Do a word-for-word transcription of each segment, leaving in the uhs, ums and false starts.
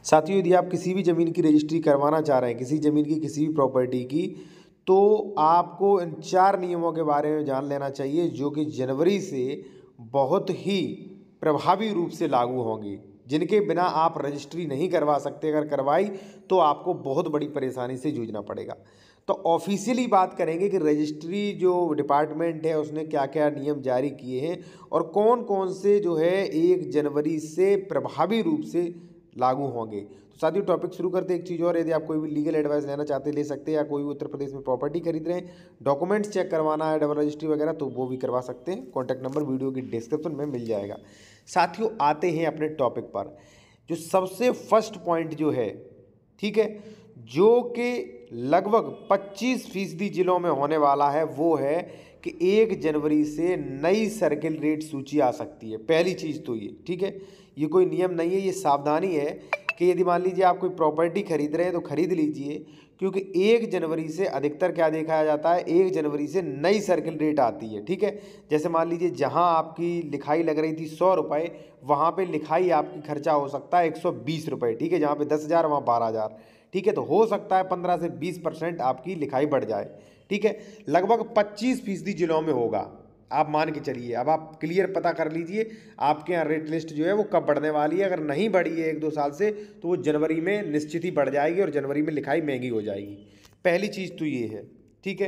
साथियों, यदि आप किसी भी ज़मीन की रजिस्ट्री करवाना चाह रहे हैं, किसी ज़मीन की किसी भी प्रॉपर्टी की, तो आपको इन चार नियमों के बारे में जान लेना चाहिए जो कि जनवरी से बहुत ही प्रभावी रूप से लागू होंगी, जिनके बिना आप रजिस्ट्री नहीं करवा सकते। अगर करवाई तो आपको बहुत बड़ी परेशानी से जूझना पड़ेगा। तो ऑफिशियली बात करेंगे कि रजिस्ट्री जो डिपार्टमेंट है उसने क्या क्या नियम जारी किए हैं और कौन कौन से जो है एक जनवरी से प्रभावी रूप से लागू होंगे। तो साथियों, टॉपिक शुरू करते हैं। एक चीज़ और, यदि आप कोई भी लीगल एडवाइस लेना चाहते हैं ले सकते हैं, या कोई भी उत्तर प्रदेश में प्रॉपर्टी खरीद रहे हैं, डॉक्यूमेंट्स चेक करवाना है, डबल रजिस्ट्री वगैरह, तो वो भी करवा सकते हैं। कॉन्टैक्ट नंबर वीडियो की डिस्क्रिप्शन में मिल जाएगा। साथियों, आते हैं अपने टॉपिक पर। जो सबसे फर्स्ट पॉइंट जो है, ठीक है, जो कि लगभग पच्चीस फीसदी जिलों में होने वाला है, वो है कि एक जनवरी से नई सर्किल रेट सूची आ सकती है। पहली चीज़ तो ये, ठीक है, ये कोई नियम नहीं है, ये सावधानी है कि यदि मान लीजिए आप कोई प्रॉपर्टी खरीद रहे हैं तो खरीद लीजिए, क्योंकि एक जनवरी से अधिकतर क्या देखा जाता है, एक जनवरी से नई सर्किल रेट आती है। ठीक है, जैसे मान लीजिए जहां आपकी लिखाई लग रही थी सौ रुपये, वहां पे लिखाई आपकी खर्चा हो सकता है एक सौ बीस रुपये। ठीक है, जहां पे दस हज़ार वहाँ बारह हज़ार। ठीक है, तो हो सकता है पंद्रह से बीस परसेंट आपकी लिखाई बढ़ जाए। ठीक है, लगभग पच्चीस फीसदी जिलों में होगा, आप मान के चलिए। अब आप क्लियर पता कर लीजिए आपके यहाँ रेट लिस्ट जो है वो कब बढ़ने वाली है। अगर नहीं बढ़ी है एक दो साल से, तो वो जनवरी में निश्चित ही बढ़ जाएगी और जनवरी में लिखाई महंगी हो जाएगी। पहली चीज़ तो ये है। ठीक है,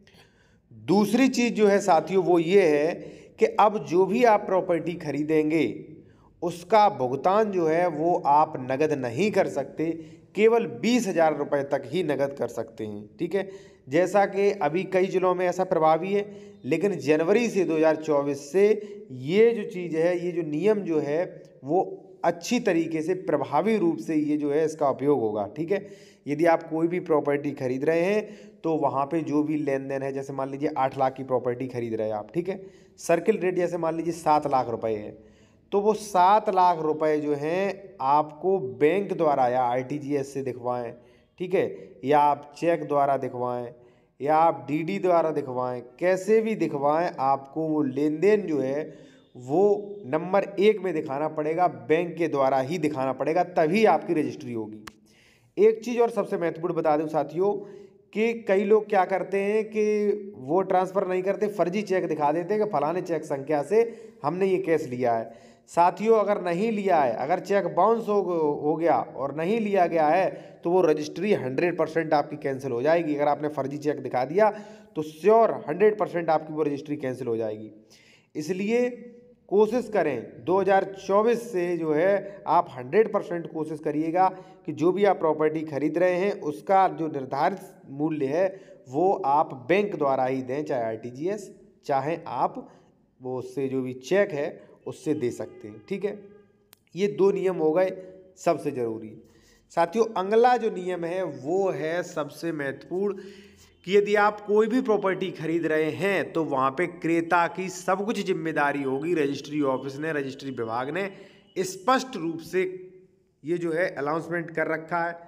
दूसरी चीज़ जो है साथियों वो ये है कि अब जो भी आप प्रॉपर्टी खरीदेंगे उसका भुगतान जो है वो आप नगद नहीं कर सकते, केवल बीस हज़ार रुपये तक ही नगद कर सकते हैं। ठीक है, जैसा कि अभी कई जिलों में ऐसा प्रभावी है, लेकिन जनवरी से दो हज़ार चौबीस से ये जो चीज़ है, ये जो नियम जो है वो अच्छी तरीके से प्रभावी रूप से ये जो है इसका उपयोग होगा। ठीक है, यदि आप कोई भी प्रॉपर्टी खरीद रहे हैं तो वहाँ पे जो भी लेन देन है, जैसे मान लीजिए आठ लाख की प्रॉपर्टी खरीद रहे हैं आप, ठीक है, सर्किल रेट जैसे मान लीजिए सात लाख रुपए है, तो वो सात लाख रुपए जो हैं आपको बैंक द्वारा या आरटीजीएस से दिखवाएं, ठीक है, या आप चेक द्वारा दिखवाएं, या आप डीडी द्वारा दिखवाएं, कैसे भी दिखवाएं, आपको वो लेन देन जो है वो नंबर एक में दिखाना पड़ेगा, बैंक के द्वारा ही दिखाना पड़ेगा, तभी आपकी रजिस्ट्री होगी। एक चीज़ और सबसे महत्वपूर्ण बता दूं साथियों कि कई लोग क्या करते हैं कि वो ट्रांसफ़र नहीं करते, फर्जी चेक दिखा देते हैं कि फलाने चेक संख्या से हमने ये कैश लिया है। साथियों, अगर नहीं लिया है, अगर चेक बाउंस हो हो गया और नहीं लिया गया है, तो वो रजिस्ट्री हंड्रेड परसेंट आपकी कैंसिल हो जाएगी। अगर आपने फर्जी चेक दिखा दिया तो श्योर हंड्रेड परसेंट आपकी वो रजिस्ट्री कैंसिल हो जाएगी। इसलिए कोशिश करें दो हज़ार चौबीस से जो है आप हंड्रेड परसेंट कोशिश करिएगा कि जो भी आप प्रॉपर्टी खरीद रहे हैं उसका जो निर्धारित मूल्य है वो आप बैंक द्वारा ही दें, चाहे आरटीजीएस, चाहे आप वो उससे जो भी चेक है उससे दे सकते हैं। ठीक है, ये दो नियम हो गए सबसे ज़रूरी। साथियों, अगला जो नियम है वो है सबसे महत्वपूर्ण कि यदि आप कोई भी प्रॉपर्टी खरीद रहे हैं तो वहाँ पे क्रेता की सब कुछ जिम्मेदारी होगी। रजिस्ट्री ऑफिस ने, रजिस्ट्री विभाग ने स्पष्ट रूप से ये जो है अनाउंसमेंट कर रखा है।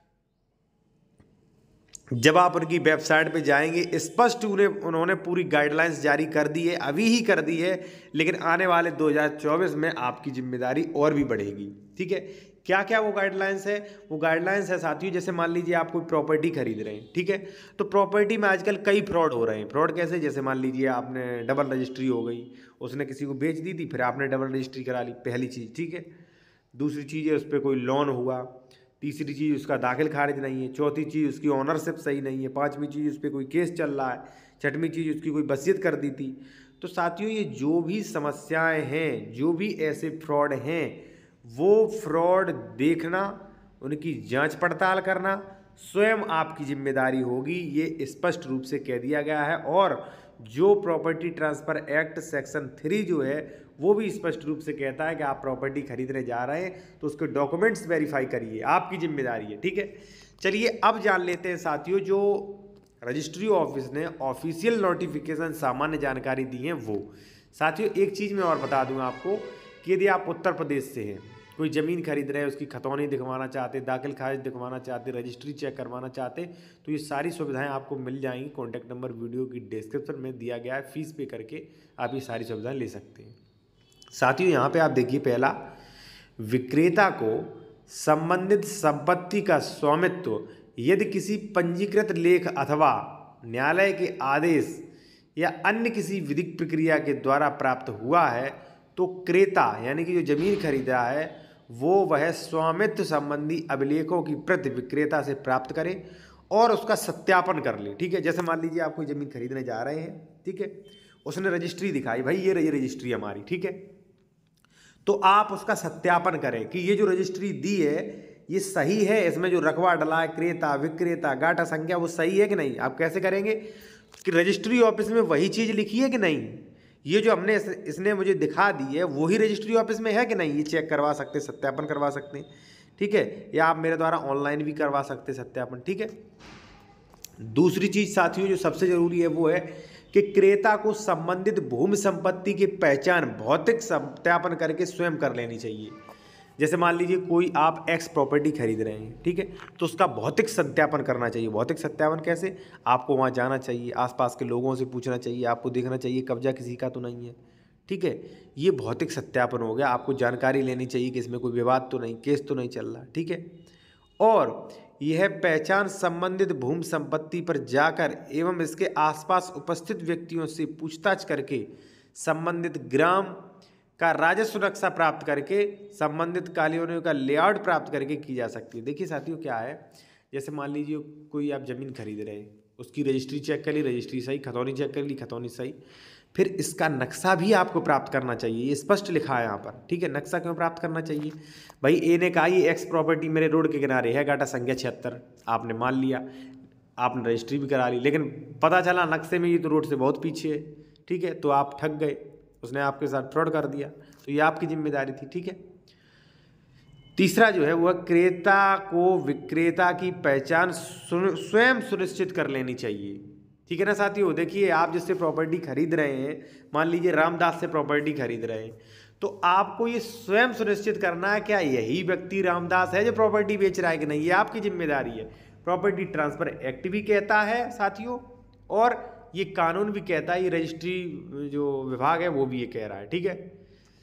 जब आप उनकी वेबसाइट पे जाएंगे, स्पष्ट उन्हें उन्होंने पूरी गाइडलाइंस जारी कर दी है, अभी ही कर दी है, लेकिन आने वाले दो हज़ार चौबीस में आपकी जिम्मेदारी और भी बढ़ेगी। ठीक है, क्या क्या वो गाइडलाइंस है? वो गाइडलाइंस है साथियों, जैसे मान लीजिए आप कोई प्रॉपर्टी खरीद रहे हैं, ठीक है, तो प्रॉपर्टी में आजकल कई फ्रॉड हो रहे हैं। फ्रॉड कैसे? जैसे मान लीजिए आपने डबल रजिस्ट्री हो गई, उसने किसी को बेच दी थी, फिर आपने डबल रजिस्ट्री करा ली, पहली चीज़। ठीक है, दूसरी चीज़ है उस पर कोई लोन हुआ, तीसरी चीज़ उसका दाखिल खारिज नहीं है, चौथी चीज़ उसकी ऑनरशिप सही नहीं है, पांचवी चीज़ उस पर कोई केस चल रहा है, छठवीं चीज़ उसकी कोई वसीयत कर दी थी। तो साथियों, ये जो भी समस्याएं हैं, जो भी ऐसे फ्रॉड हैं, वो फ्रॉड देखना, उनकी जांच पड़ताल करना स्वयं आपकी जिम्मेदारी होगी, ये स्पष्ट रूप से कह दिया गया है। और जो property transfer act section three जो है वो भी स्पष्ट रूप से कहता है कि आप प्रॉपर्टी खरीदने जा रहे हैं तो उसके डॉक्यूमेंट्स वेरीफाई करिए, आपकी जिम्मेदारी है। ठीक है, चलिए अब जान लेते हैं साथियों जो रजिस्ट्री ऑफिस ने ऑफिशियल नोटिफिकेशन सामान्य जानकारी दी है वो। साथियों, एक चीज़ मैं और बता दूं आपको कि यदि आप उत्तर प्रदेश से हैं, कोई ज़मीन खरीद रहे हैं, उसकी खतौनी दिखवाना चाहते, दाखिल खारिज दिखवाना चाहते, रजिस्ट्री चेक करवाना चाहते, तो ये सारी सुविधाएं आपको मिल जाएंगी। कॉन्टैक्ट नंबर वीडियो की डिस्क्रिप्शन में दिया गया है, फीस पे करके आप ये सारी सुविधाएं ले सकते हैं। साथियों, यहाँ पे आप देखिए, पहला, विक्रेता को संबंधित संपत्ति का स्वामित्व यदि किसी पंजीकृत लेख अथवा न्यायालय के आदेश या अन्य किसी विधिक प्रक्रिया के द्वारा प्राप्त हुआ है तो क्रेता यानी कि जो जमीन खरीदा है वो वह स्वामित्व संबंधी अभिलेखों की प्रति विक्रेता से प्राप्त करे और उसका सत्यापन कर ले। ठीक है, जैसे मान लीजिए आप कोई ज़मीन खरीदने जा रहे हैं, ठीक है, उसने रजिस्ट्री दिखाई, भाई ये ये रजिस्ट्री हमारी, ठीक है, तो आप उसका सत्यापन करें कि ये जो रजिस्ट्री दी है ये सही है, इसमें जो रकबा डला है, क्रेता विक्रेता गाटा संख्या, वो सही है कि नहीं। आप कैसे करेंगे कि रजिस्ट्री ऑफिस में वही चीज़ लिखी है कि नहीं, ये जो हमने इस, इसने मुझे दिखा दी है वही रजिस्ट्री ऑफिस में है कि नहीं, ये चेक करवा सकते, सत्यापन करवा सकते हैं। ठीक है, या आप मेरे द्वारा ऑनलाइन भी करवा सकते हैं सत्यापन। ठीक है, दूसरी चीज़ साथियों जो सबसे ज़रूरी है वो है कि क्रेता को संबंधित भूमि संपत्ति की पहचान भौतिक सत्यापन करके स्वयं कर लेनी चाहिए। जैसे मान लीजिए कोई आप एक्स प्रॉपर्टी खरीद रहे हैं, ठीक है, तो उसका भौतिक सत्यापन करना चाहिए। भौतिक सत्यापन कैसे, आपको वहाँ जाना चाहिए, आसपास के लोगों से पूछना चाहिए, आपको देखना चाहिए कब्जा किसी का तो नहीं है। ठीक है, ये भौतिक सत्यापन हो गया। आपको जानकारी लेनी चाहिए कि इसमें कोई विवाद तो नहीं, केस तो नहीं चल रहा। ठीक है, और यह पहचान संबंधित भूमि संपत्ति पर जाकर एवं इसके आसपास उपस्थित व्यक्तियों से पूछताछ करके संबंधित ग्राम का राजस्व नक्शा प्राप्त करके संबंधित कॉलोनियों का लेआउट प्राप्त करके की जा सकती है। देखिए साथियों क्या है, जैसे मान लीजिए कोई आप ज़मीन खरीद रहे हैं, उसकी रजिस्ट्री चेक कर ली, रजिस्ट्री सही, खतौनी चेक कर ली, खतौनी सही, फिर इसका नक्शा भी आपको प्राप्त करना चाहिए। ये स्पष्ट लिखा है यहाँ पर। ठीक है, नक्शा क्यों प्राप्त करना चाहिए, भाई ए ने कहा ये एक्स प्रॉपर्टी मेरे रोड के किनारे है, गाटा संख्या छिहत्तर, आपने मान लिया, आपने रजिस्ट्री भी करा ली, लेकिन पता चला नक्शे में ये तो रोड से बहुत पीछे है। ठीक है, तो आप ठग गए, उसने आपके साथ फ्रॉड कर दिया, तो ये आपकी जिम्मेदारी थी। ठीक है, तीसरा जो है वह क्रेता को विक्रेता की पहचान स्वयं सुनिश्चित कर लेनी चाहिए। ठीक है ना साथियों, देखिए आप जिससे प्रॉपर्टी खरीद रहे हैं, मान लीजिए रामदास से प्रॉपर्टी खरीद रहे हैं, तो आपको ये स्वयं सुनिश्चित करना है क्या यही व्यक्ति रामदास है जो प्रॉपर्टी बेच रहा है कि नहीं, ये आपकी जिम्मेदारी है। प्रॉपर्टी ट्रांसफर एक्ट भी कहता है साथियों, और ये कानून भी कहता है, ये रजिस्ट्री जो विभाग है वो भी ये कह रहा है। ठीक है,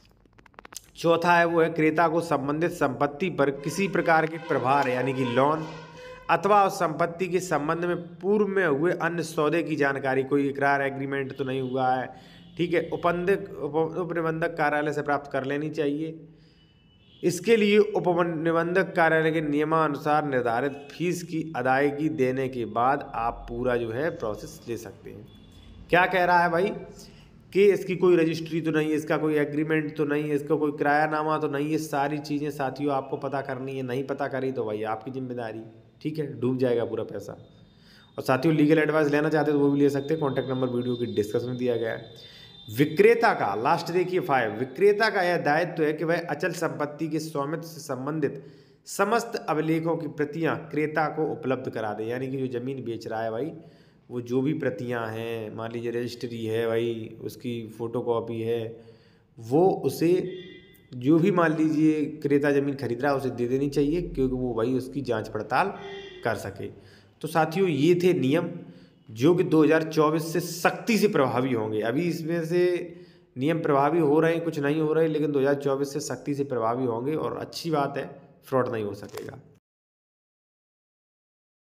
चौथा है वो है क्रेता को संबंधित संपत्ति पर किसी प्रकार के प्रभार यानी कि लोन अथवा उस संपत्ति के संबंध में पूर्व में हुए अन्य सौदे की जानकारी, कोई इकरार एग्रीमेंट तो नहीं हुआ है, ठीक है, उपनिबंधक उपनिबंधक कार्यालय से प्राप्त कर लेनी चाहिए। इसके लिए उपनिबंधक कार्यालय के नियमानुसार निर्धारित फीस की अदायगी देने के बाद आप पूरा जो है प्रोसेस ले सकते हैं। क्या कह रहा है भाई कि इसकी कोई रजिस्ट्री तो नहीं है, इसका कोई एग्रीमेंट तो नहीं है, इसका कोई किरायानामा तो नहीं है, सारी चीज़ें साथियों आपको पता करनी है। नहीं पता करी तो भाई आपकी जिम्मेदारी, ठीक है, डूब जाएगा पूरा पैसा। और साथियों लीगल एडवाइस लेना चाहते हैं तो वो भी ले सकते हैं, कॉन्टैक्ट नंबर वीडियो की डिस्क्रिप्शन में दिया गया है। विक्रेता का लास्ट देखिए फाइव, विक्रेता का यह दायित्व है कि वह अचल संपत्ति के स्वामित्व से संबंधित समस्त अभिलेखों की प्रतियां क्रेता को उपलब्ध करा दे। यानी कि जो ज़मीन बेच रहा है भाई, वो जो भी प्रतियां हैं, मान लीजिए रजिस्ट्री है भाई, उसकी फ़ोटोकॉपी है, वो उसे जो भी मान लीजिए क्रेता ज़मीन खरीद रहा है उसे दे देनी चाहिए, क्योंकि वो भाई उसकी जांच पड़ताल कर सके। तो साथियों ये थे नियम जो कि दो हज़ार चौबीस से सख्ती से प्रभावी होंगे। अभी इसमें से नियम प्रभावी हो रहे हैं, कुछ नहीं हो रहे, लेकिन दो हज़ार चौबीस से सख्ती से प्रभावी होंगे और अच्छी बात है, फ्रॉड नहीं हो सकेगा।